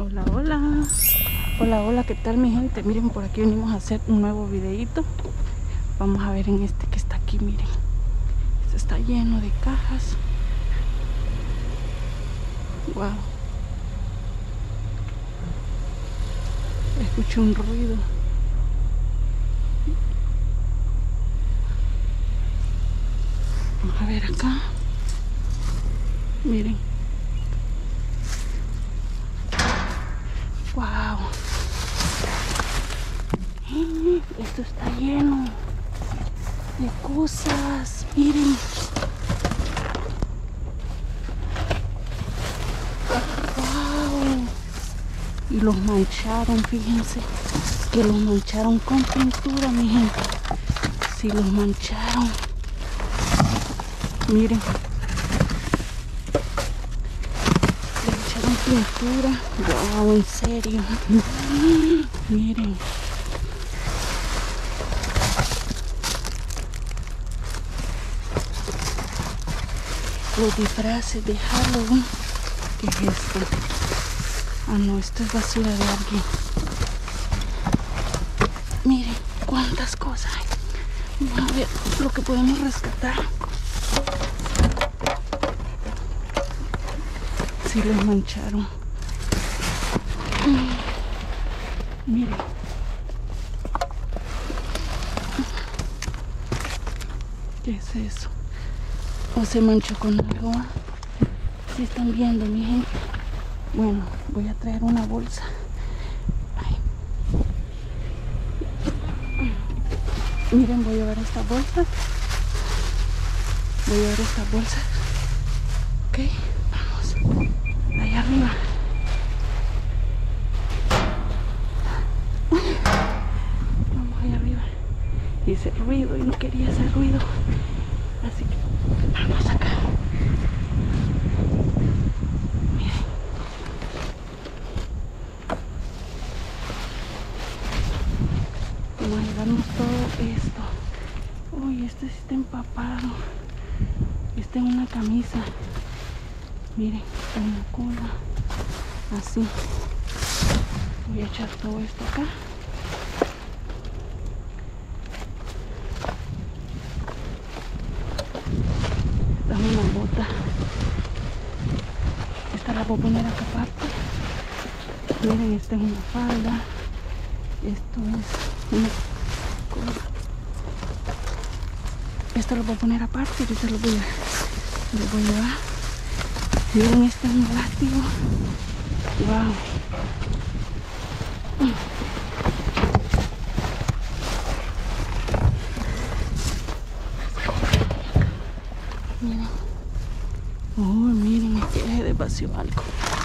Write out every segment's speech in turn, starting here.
Hola, hola. Hola, hola, ¿qué tal mi gente? Miren, por aquí venimos a hacer un nuevo videito. Vamos a ver en este que está aquí, miren. Este está lleno de cajas. Wow. Escucho un ruido. Vamos a ver acá. Miren. Wow. Esto está lleno de cosas. Miren. Wow. Y los mancharon, fíjense. Que los mancharon con pintura, mi gente. Sí, los mancharon. Miren. Le echaron pintura. Wow, en serio. Miren. Los disfraces de Halloween. ¿Qué es esto? Ah, no, esto es basura de alguien. Miren cuántas cosas hay. Vamos a ver lo que podemos rescatar. Sí, los mancharon. Miren. ¿Qué es eso? O se manchó con algo. Si están viendo, mi gente. Bueno, voy a traer una bolsa. Ay. Miren, voy a llevar esta bolsa. Voy a llevar esta bolsa. Ok, vamos. Allá arriba. Vamos allá arriba. Hice ruido y no quería hacer ruido. Así que vamos acá. Miren. Vamos a llevarnos todo esto. Uy, este sí está empapado. Está en una camisa. Miren, está en la cola. Así. Voy a echar todo esto acá. Dame una bota. Esta la voy a poner acá aparte. Miren, esta es una falda. Esto es una cosa. Esto lo voy a poner aparte. Ahorita lo voy a llevar. Miren, este es un látigo. Wow. Miren. Oh, miren, aquí dejé de vacío algo.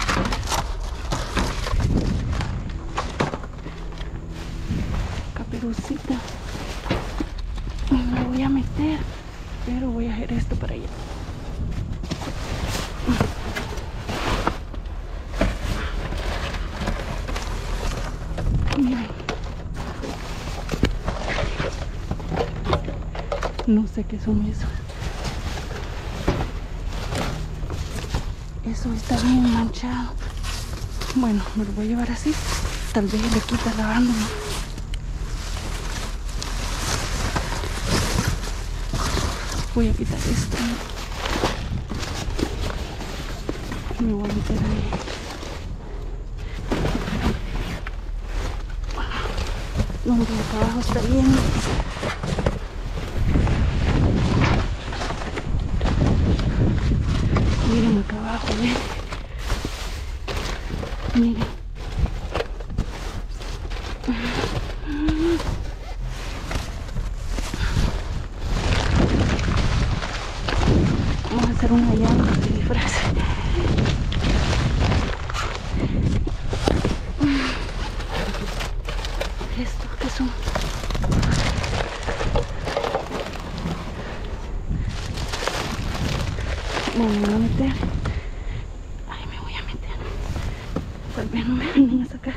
Caperucita. Me voy a meter, pero voy a hacer esto para allá. Miren. No sé qué son esos. Eso está bien manchado. Bueno, me lo voy a llevar así. Tal vez le quita lavándolo. Voy a quitar esto. Me voy a meter ahí. Donde acá abajo está bien. Miren acá abajo, ¿ven? Miren. Vamos a hacer una llanta de disfraz. ¿Estos qué son? Bueno, me voy a meter. Ay, me voy a meter. Tal vez no me vengan a sacar.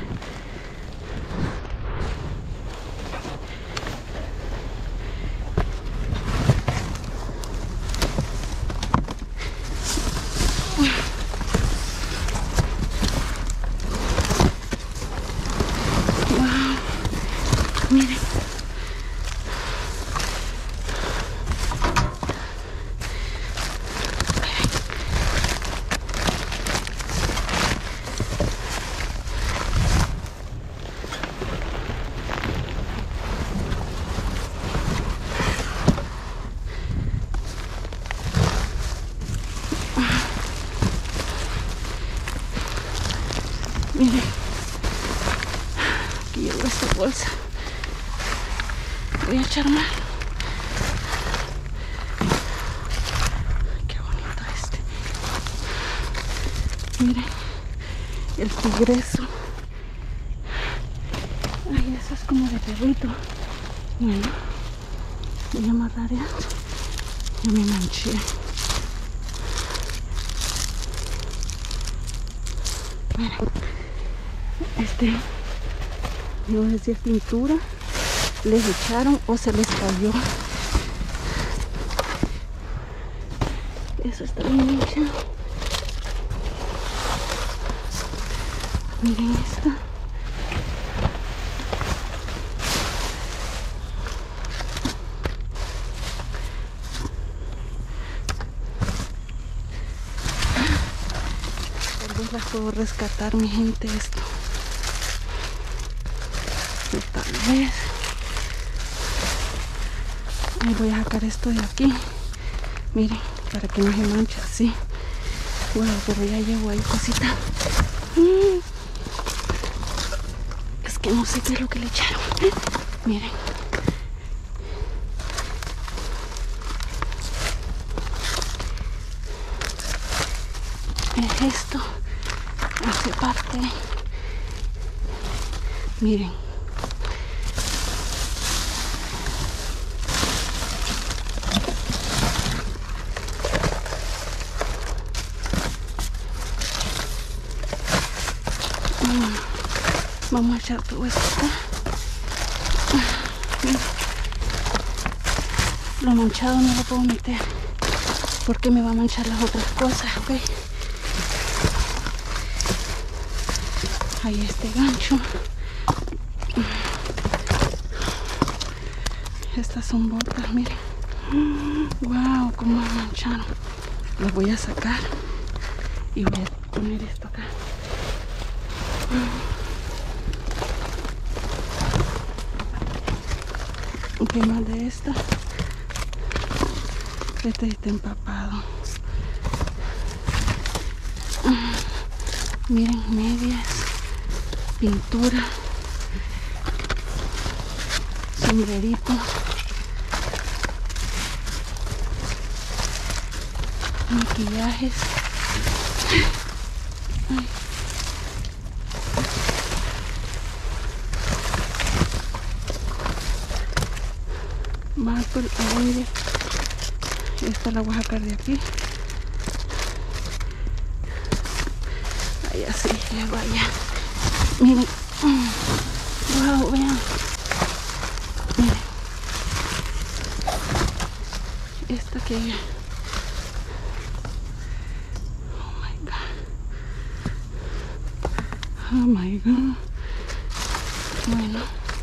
Miren, aquí llevo esta bolsa. Voy a echar más. Qué bonito este. Miren, el tigreso. Ay, eso es como de perrito. Bueno, voy a amarrar esto. Ya me manché. Miren, no sé si es pintura, les echaron o se les cayó. Eso está bien hecho. Miren esta. Tal vez las puedo rescatar, mi gente, esto. O tal vez. Ahí voy a sacar esto de aquí. Miren, para que no se manche así. Bueno, pero ya llevo ahí cosita. Es que no sé qué es lo que le echaron. Miren. Esto hace parte. Miren. Vamos a echar todo esto acá. Lo manchado no lo puedo meter porque me va a manchar las otras cosas, ¿ok? Ahí este gancho. Estas son botas, miren. Wow, cómo mancharon. Las voy a sacar y voy a poner esto acá. ¿Qué más de esta? Este está empapado. Miren, medias, pintura, sombrerito, maquillajes. Ay. Marco el aire. Esta la voy a sacar de aquí. Ahí así, ya vaya. Miren. Wow, vean. Miren. Esta que... Oh my God. Oh my God. Bueno.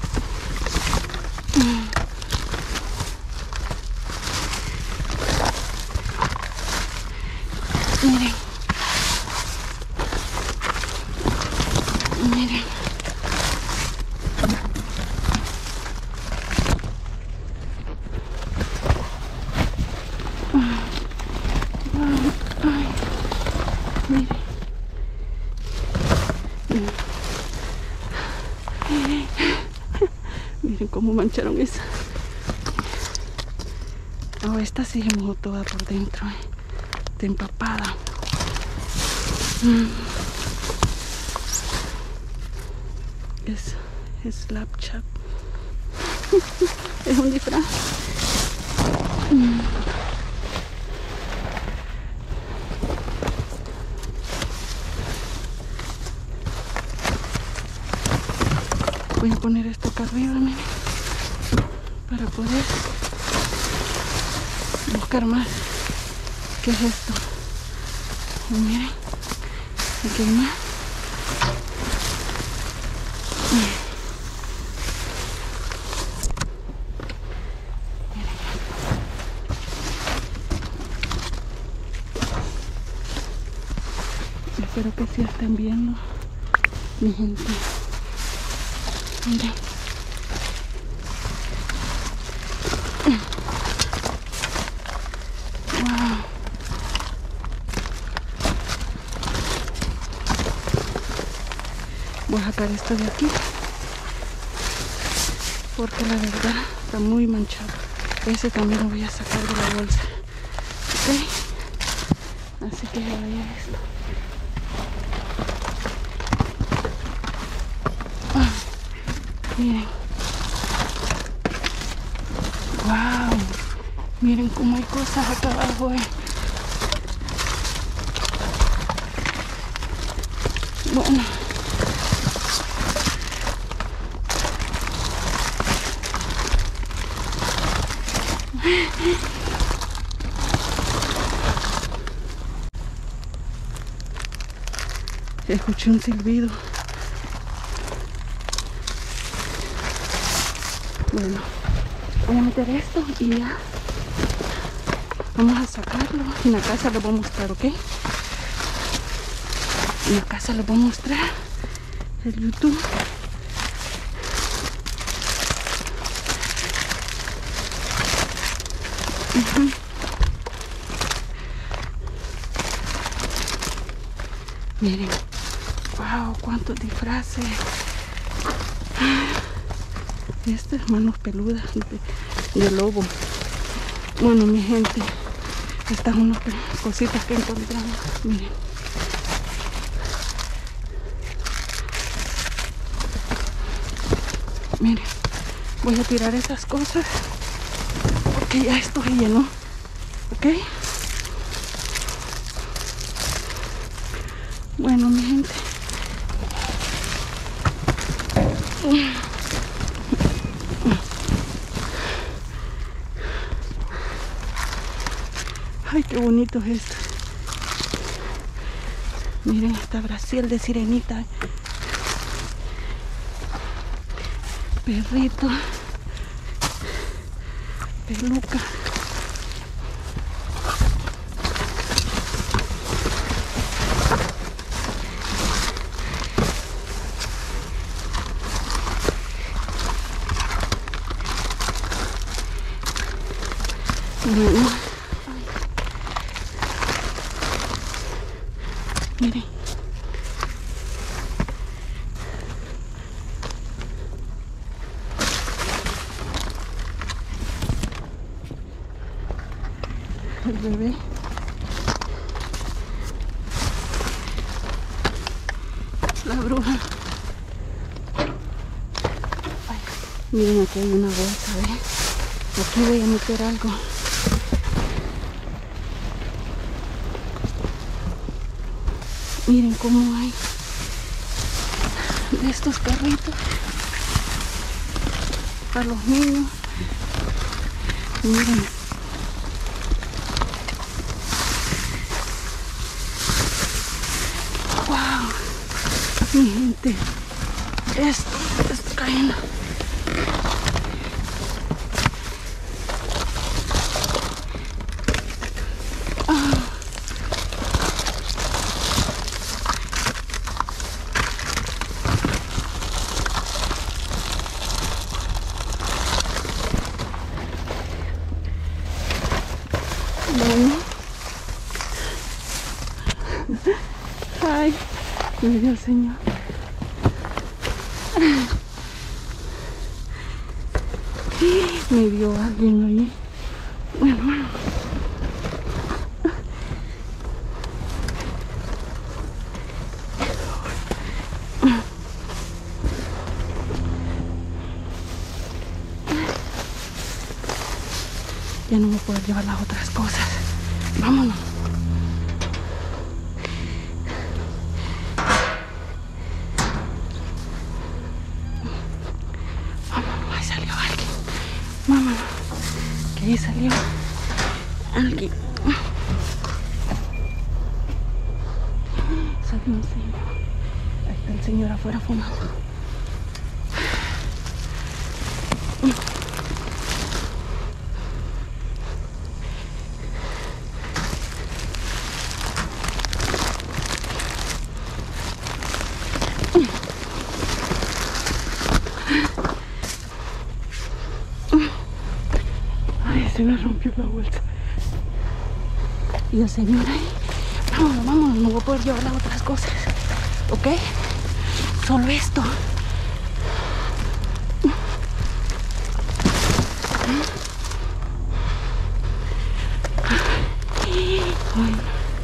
Miren. Miren. Ay. Miren. Miren cómo mancharon esa. Oh, esta sí se mojó toda por dentro. Está empapada. Es Snapchat. Es un disfraz. Voy a poner esto acá arriba, miren, para poder buscar más. ¿Qué es esto? Y miren, aquí hay más. Espero que sí estén viendo, mi gente. Miren. Wow. Voy a sacar esto de aquí porque la verdad está muy manchado. Ese también lo voy a sacar de la bolsa, ok. Así que vaya esto. Miren. Wow. Miren cómo hay cosas acá abajo. Bueno. Escuché un silbido. Bueno, voy a meter esto y ya vamos a sacarlo. En la casa lo voy a mostrar, ¿ok? En la casa lo voy a mostrar el YouTube. Miren, wow, cuántos disfraces. Este es manos peludas de lobo. Bueno, mi gente, estas son unas cositas que encontramos. Miren. Miren, voy a tirar esas cosas porque ya esto se llenó, ¿ok? Bueno, mi gente. Ay, qué bonito es esto. Miren esta Brasil de sirenita. Perrito. Peluca. Bueno. Miren. El bebé. La bruja. Ay, miren, aquí hay una bolsa, ¿ven? Aquí voy a meter algo. Miren cómo hay de estos carritos para los niños. Miren. Wow. Mi gente. Esto está cayendo. Bueno. Ay, me dio el Señor. Me vio alguien ahí. Bueno. Ya no me puedo llevar las otras cosas. Vámonos. Vámonos, ahí salió alguien. Vámonos. Que ahí salió alguien. Salió un señor. Ahí está el señor afuera fumando. Ay, se me rompió la bolsa. Y el señor ahí. Vámonos, vámonos, no voy a poder llevar las otras cosas. ¿Ok? Solo esto. Ay.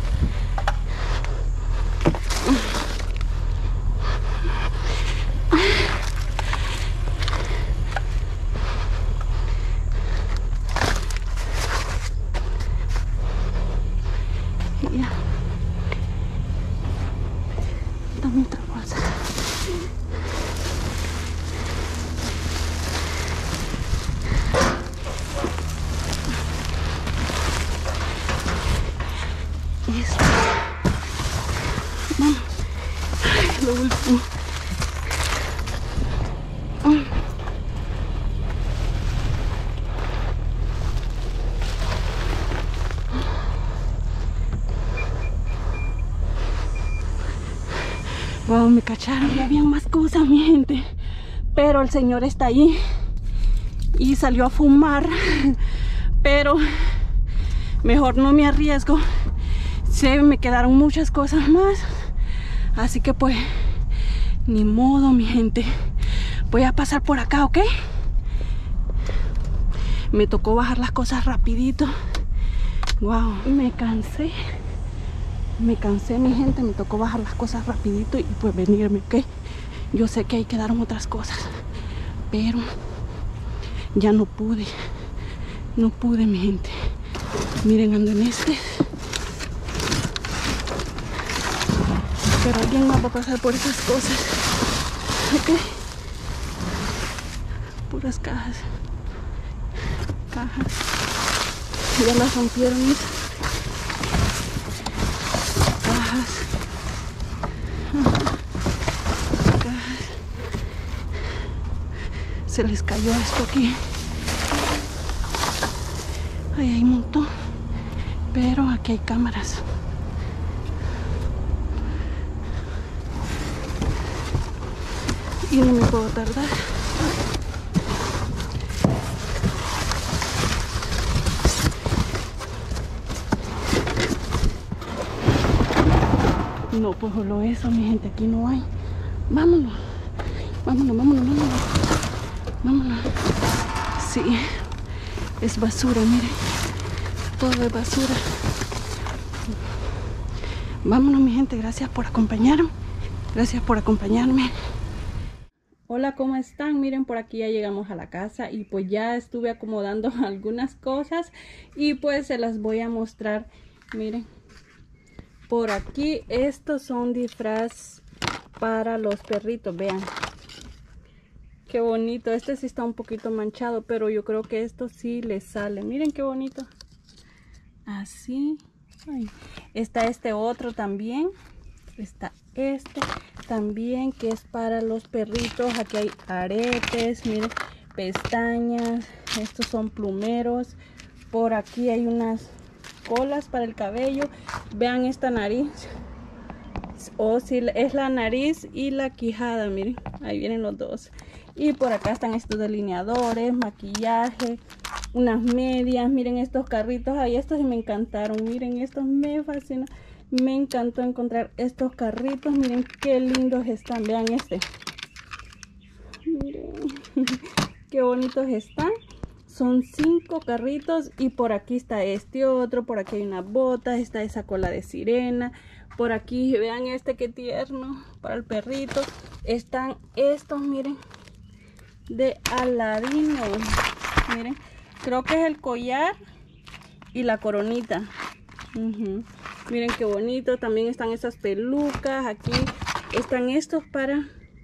Ya. Dame otra bolsa. Esto. Vamos. Ay, lo último. Wow, me cacharon, ya habían más cosas, mi gente. Pero el señor está ahí y salió a fumar. Pero mejor no me arriesgo. Se me quedaron muchas cosas más. Así que pues, ni modo, mi gente. Voy a pasar por acá, ¿ok? Me tocó bajar las cosas rapidito. Wow, me cansé. Me cansé, mi gente, me tocó bajar las cosas rapidito y pues venirme, ¿ok? Yo sé que ahí quedaron otras cosas, pero ya no pude. No pude, mi gente. Miren, ando en este. Pero alguien más va a pasar por esas cosas, ¿ok? Puras cajas. Cajas. Ya las rompieron esas. Se les cayó esto aquí. Ahí hay un montón, pero aquí hay cámaras. Y no me puedo tardar. No, pues solo eso, mi gente, aquí no hay. Vámonos, vámonos, vámonos, vámonos. Vámonos. Sí, es basura, miren. Todo es basura. Vámonos, mi gente, gracias por acompañarme. Gracias por acompañarme. Hola, ¿cómo están? Miren, por aquí ya llegamos a la casa y pues ya estuve acomodando algunas cosas y pues se las voy a mostrar. Miren, por aquí estos son disfraz para los perritos, vean. Qué bonito, este sí está un poquito manchado, pero yo creo que esto sí le sale. Miren qué bonito. Así. Ay. Está este otro también. Está este también que es para los perritos. Aquí hay aretes, miren, pestañas. Estos son plumeros. Por aquí hay unas colas para el cabello. Vean esta nariz. O si es la nariz y la quijada, miren, ahí vienen los dos. Y por acá están estos delineadores, maquillaje, unas medias. Miren estos carritos, ahí estos sí me encantaron. Miren, estos me fascinan. Me encantó encontrar estos carritos. Miren qué lindos están. Vean este. Miren qué bonitos están. Son 5 carritos y por aquí está este otro. Por aquí hay unas botas. Está esa cola de sirena. Por aquí vean este que tierno para el perrito. Están estos, miren, de Aladino. Miren, creo que es el collar y la coronita. Miren qué bonito. También están esas pelucas. Aquí están estos para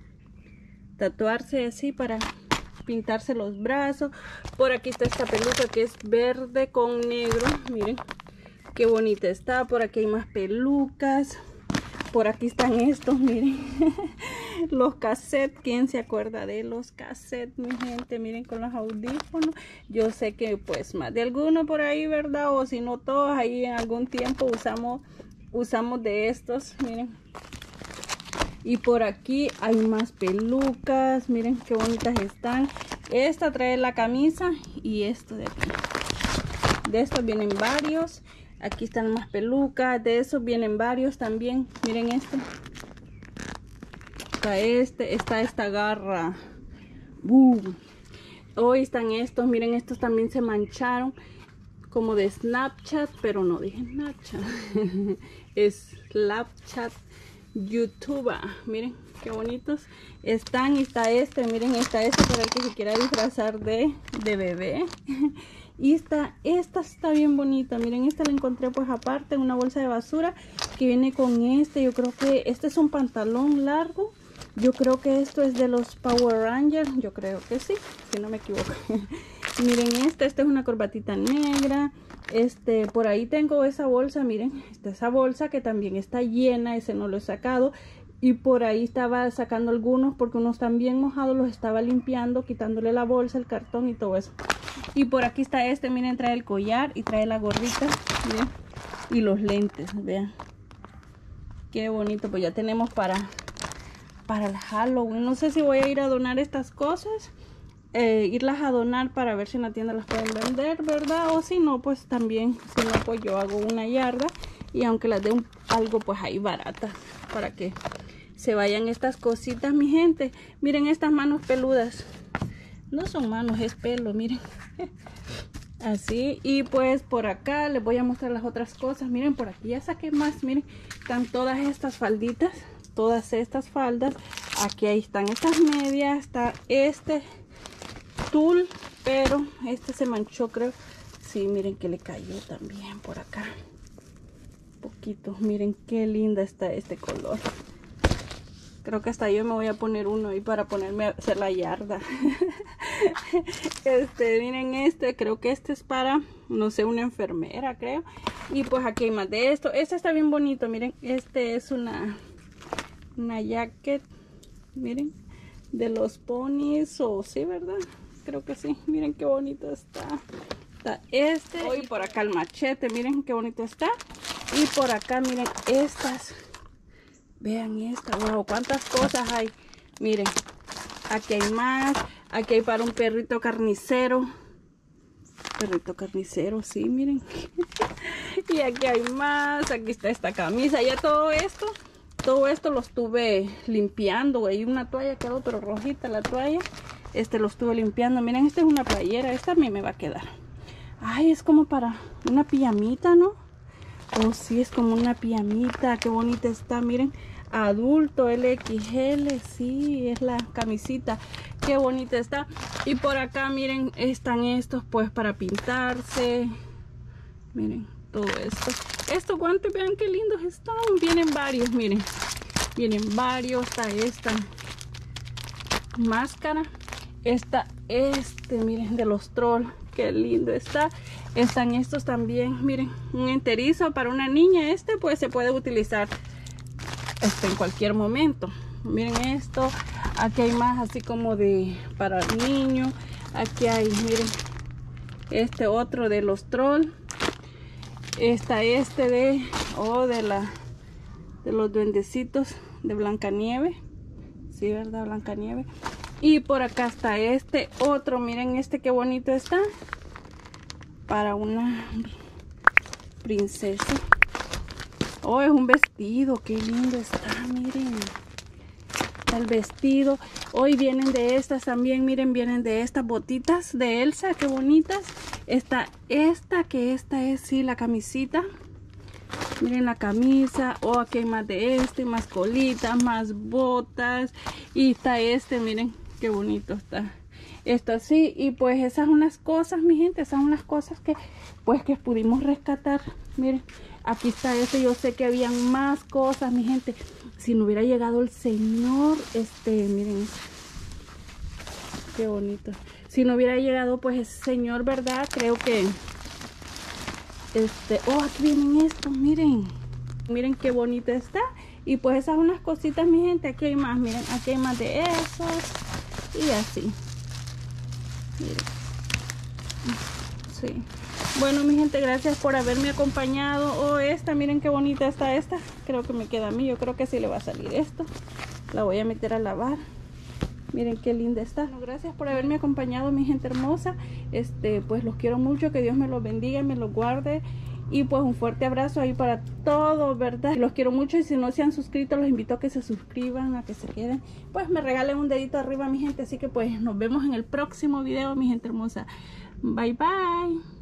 tatuarse así, para pintarse los brazos. Por aquí está esta peluca que es verde con negro. Miren qué bonita está. Por aquí hay más pelucas. Por aquí están estos, miren. Los cassettes. ¿Quién se acuerda de los cassettes, mi gente? Miren, con los audífonos. Yo sé que pues más de alguno por ahí, ¿verdad? O si no todos, ahí en algún tiempo usamos de estos. Miren. Y por aquí hay más pelucas. Miren qué bonitas están. Esta trae la camisa y esto de aquí. De estos vienen varios. Aquí están más pelucas. De esos vienen varios también. Miren este. está está esta garra. ¡Boom! Hoy están estos, miren, estos también se mancharon como de Snapchat, pero no dije Snapchat. Es Snapchat YouTube. Miren qué bonitos están. Y está miren, está para el que se quiera disfrazar de bebé. Y esta está bien bonita. Miren, esta la encontré pues aparte en una bolsa de basura que viene con yo creo que este es un pantalón largo. Yo creo que esto es de los Power Rangers. Yo creo que sí, si no me equivoco. Miren, esta es una corbatita negra. Por ahí tengo esa bolsa, miren, esa bolsa que también está llena, ese no lo he sacado. Y por ahí estaba sacando algunos porque unos están bien mojados, los estaba limpiando, quitándole la bolsa, el cartón y todo eso. Y por aquí está miren, trae el collar y trae la gorrita, miren, y los lentes, vean. Qué bonito, pues ya tenemos para el Halloween. No sé si voy a ir a donar estas cosas. Irlas a donar para ver si en la tienda las pueden vender, ¿verdad? O si no, pues también, si no, pues yo hago una yarda y aunque las dé algo pues ahí baratas para que se vayan estas cositas, mi gente. Miren estas manos peludas, no son manos, es pelo, miren. Así, y pues por acá les voy a mostrar las otras cosas. Miren, por aquí ya saqué más, miren, están todas estas falditas, todas estas faldas. Aquí ahí están estas medias, está tul, pero se manchó, creo. Sí, miren que le cayó también por acá poquito. Miren qué linda está este color. Creo que hasta yo me voy a poner uno ahí para ponerme a hacer la yarda. Miren creo que es para, no sé, una enfermera, creo. Y pues aquí hay más de esto. Este está bien bonito, miren. Es una jacket, miren, de los ponis, o sí, ¿verdad? Creo que sí. Miren qué bonito está. Está hoy por acá el machete, miren qué bonito está. Y por acá, miren estas. Vean esta, wow, cuántas cosas hay. Miren, aquí hay más. Aquí hay para un perrito carnicero. Perrito carnicero, sí, miren. Y aquí hay más. Aquí está esta camisa. Ya todo esto lo estuve limpiando. Hay una toalla quedó, pero rojita la toalla. Lo estuve limpiando. Miren, esta es una playera. Esta a mí me va a quedar. Ay, es como para una pijamita, ¿no? Oh, sí, es como una pijamita. Qué bonita está, miren. Adulto, LXL, sí, es la camisita. Qué bonita está. Y por acá, miren, están estos pues para pintarse. Miren, todo esto. Estos guantes, vean qué lindos están. Vienen varios, miren. Vienen varios. Está esta máscara. Miren, de los trolls. Qué lindo está. Están estos también, miren, un enterizo para una niña. Pues se puede utilizar en cualquier momento. Miren esto. Aquí hay más así como para el niño. Aquí hay, miren, otro de los trolls. Está de los duendecitos de Blancanieves. Sí, ¿verdad? Blancanieves. Y por acá está otro, miren qué bonito está. Para una princesa. Oh, es un vestido, qué lindo está, miren. Está el vestido. Hoy vienen de estas también, miren, vienen de estas botitas de Elsa, qué bonitas. Está que esta es, sí, la camisita. Miren la camisa. Oh, aquí hay más de más colitas, más botas. Y está miren qué bonito está. Esto así. Y pues esas son las cosas, mi gente. Esas son las cosas que pudimos rescatar. Miren, aquí está yo sé que habían más cosas, mi gente. Si no hubiera llegado el señor, miren, qué bonito. Si no hubiera llegado pues ese señor, ¿verdad? Creo que oh, aquí vienen estos, miren. Miren qué bonito está. Y pues esas son unas cositas, mi gente. Aquí hay más, miren, aquí hay más de esos. Y así. Miren. Sí. Bueno, mi gente, gracias por haberme acompañado. Oh, miren qué bonita está esta. Creo que me queda a mí. Yo creo que sí le va a salir esto. La voy a meter a lavar. Miren qué linda está. Bueno, gracias por haberme acompañado, mi gente hermosa. Pues los quiero mucho. Que Dios me los bendiga, me los guarde. Y pues un fuerte abrazo ahí para todos, ¿verdad? Los quiero mucho y si no se han suscrito, los invito a que se suscriban, a que se queden. Pues me regalen un dedito arriba, mi gente. Así que pues nos vemos en el próximo video, mi gente hermosa. Bye, bye.